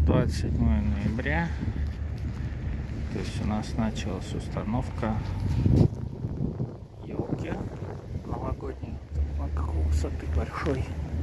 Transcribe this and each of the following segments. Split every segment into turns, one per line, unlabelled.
27 ноября. То есть у нас началась установка елки новогодней. Вот какой высоты большой.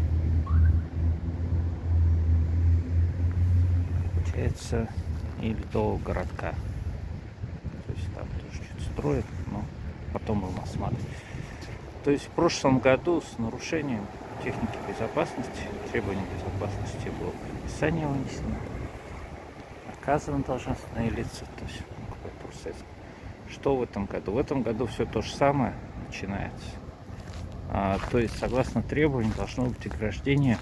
Получается, и ледового городка. То есть там тоже что-то строят, но потом будем осматривать. То есть в прошлом году с нарушением техники безопасности, требований безопасности было предписание вынесено. Наказаны должностные лица. То есть что в этом году? В этом году все то же самое начинается. То есть согласно требованиям должно быть ограждение,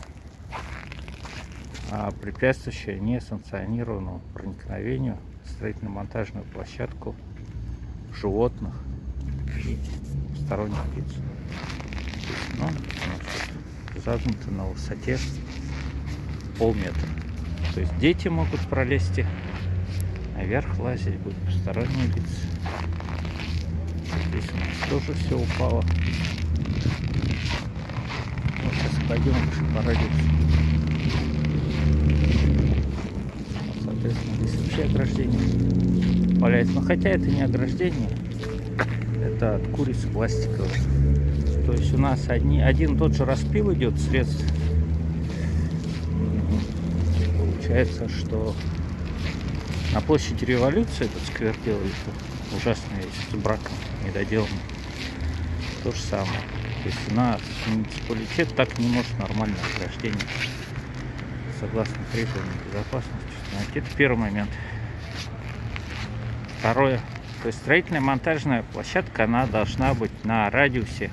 препятствующее несанкционированному проникновению в строительно-монтажную площадку животных и посторонних лиц. Ну, загнуто на высоте полметра. То есть дети могут пролезть, наверх лазить будут посторонние лица. Здесь у нас тоже все упало. Ну, сейчас пойдем по радиусу. Соответственно, здесь вообще ограждение валяется. Но хотя это не ограждение, это от курицы пластиковой. То есть у нас один тот же распил идет средств. Получается, что на площади Революции этот сквер делали ужасный весь, с браком недоделанным. То же самое. То есть у нас муниципалитет так не может нормально ограждение, согласно требованиям безопасности установить. Это первый момент. Второе. То есть строительная монтажная площадка, она должна быть на радиусе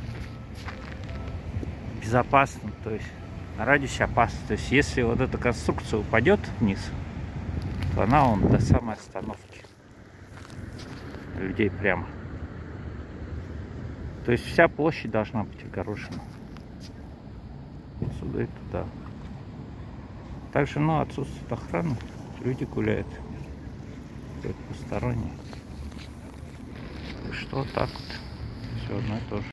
безопасным, то есть на радиусе опасности. То есть если вот эта конструкция упадет вниз, то она до самой остановки людей прямо. То есть вся площадь должна быть огорожена. Сюда и туда. Также, отсутствует охрана. Люди гуляют. Посторонние. И что так вот. Все одно и то же.